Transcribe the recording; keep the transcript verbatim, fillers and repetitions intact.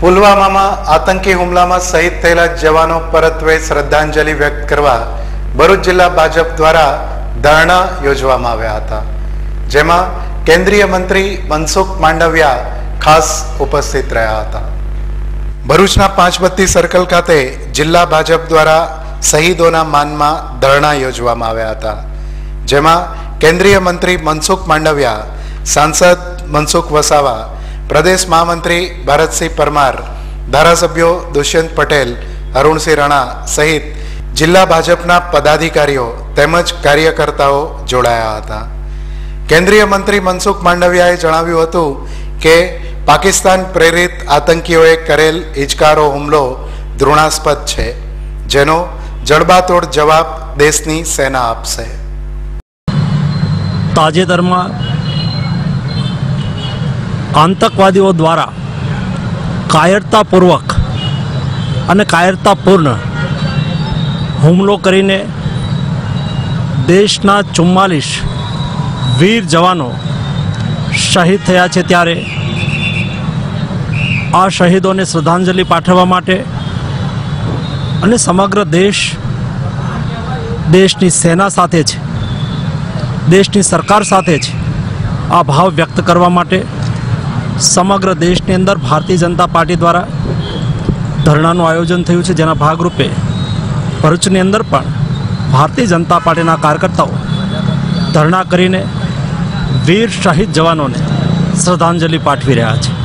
પુલવામામાં આતંકી હુમલામાં શહીદ થયેલા જવાનો પરત્વે શ્રદ્ધાંજલિ વ્યક્ત કરવા ભરૂચ જિલ્લા ભાજપ દ્વારા ધરણા યોજવામાં આવ્યા હતા, જેમાં કેન્દ્રીય મંત્રી મનસુખ માંડવિયા ખાસ ઉપસ્થિત રહ્યા હતા। ભરૂચના પાંચબત્તી સર્કલ ખાતે જિલ્લા ભાજપ દ્વારા શહીદોના માનમાં ધરણા યોજવામાં આવ્યા હતા, જેમાં કેન્દ્રીય મંત્રી મનસુખ માંડવિયા, સાંસદ મનસુખ વસાવા, પ્રદેશ મહામંત્રી ભરતસિંહ પરમાર, ધારાસભ્યો દુષ્યંત પટેલ, અરુણસિંહ રાણા સહિત જિલ્લા ભાજપના પદાધિકારીઓ તેમજ કાર્યકર્તાઓ જોડાયા હતા। કેન્દ્રીય મંત્રી મનસુખ માંડવિયાએ જણાવ્યું હતું કે પાકિસ્તાન પ્રેરિત આતંકીઓએ કરેલ હિચકારો હુમલો ઘૃણાસ્પદ છે, જેનો જડબાતોડ જવાબ દેશની સેના આપશે। તાજેતરમાં આતંકવાદીઓ દ્વારા કાયરતાપૂર્વક અને કાયરતાપૂર્ણ હુમલો કરીને દેશના ચુમ્માલીસ વીર જવાનો શહીદ થયા છે, ત્યારે આ શહીદોને શ્રદ્ધાંજલિ પાઠવવા માટે અને સમગ્ર દેશ દેશની સેના સાથે છે, દેશની સરકાર સાથે છે, આ ભાવ વ્યક્ત કરવા માટે સમગ્ર દેશની અંદર ભારતીય જનતા પાર્ટી દ્વારા ધરણાનું આયોજન થયું છે, જેના ભાગરૂપે ભરૂચની અંદર પણ ભારતીય જનતા પાર્ટીના કાર્યકર્તાઓ ધરણા કરીને વીર શહીદ જવાનોને શ્રદ્ધાંજલિ પાઠવી રહ્યા છે।